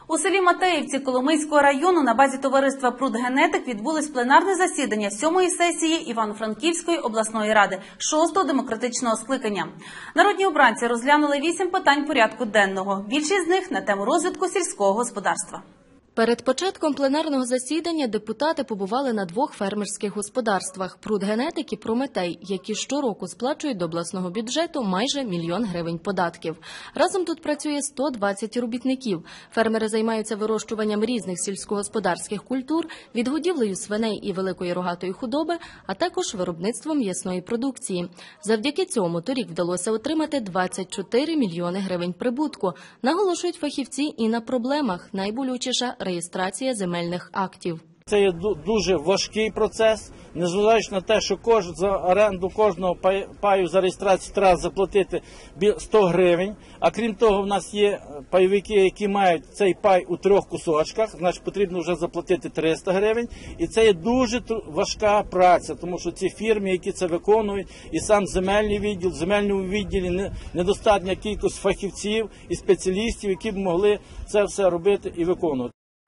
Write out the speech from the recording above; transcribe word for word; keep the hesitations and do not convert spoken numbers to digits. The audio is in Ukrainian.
У селі Матеївці Коломийського району на базі товариства «Прудгенетик» відбулось пленарне засідання сьомої сесії Івано-Франківської обласної ради, шостого демократичного скликання. Народні обранці розглянули вісім питань порядку денного. Більшість з них на тему розвитку сільського господарства. Перед початком пленарного засідання депутати побували на двох фермерських господарствах – «Прудгенетик» і «Прометей», які щороку сплачують до обласного бюджету майже мільйон гривень податків. Разом тут працює сто двадцять робітників. Фермери займаються вирощуванням різних сільськогосподарських культур, відгодівлею свиней і великої рогатої худоби, а також виробництвом м'ясної продукції. Завдяки цьому торік вдалося отримати двадцять чотири мільйони гривень прибутку. Наголошують фахівці і на проблемах. Найболючіша – реєстрація земельних актів. Це є дуже важкий процес, незважаючи на те, що кожен, за оренду кожного паю за реєстрацію треба заплатити сто гривень, а крім того в нас є пайовики, які мають цей пай у трьох кусочках, значить потрібно вже заплатити триста гривень, і це є дуже важка праця, тому що ці фірми, які це виконують, і сам земельний відділ, в земельному відділі недостатня кількість фахівців і спеціалістів, які б могли це все робити і виконувати.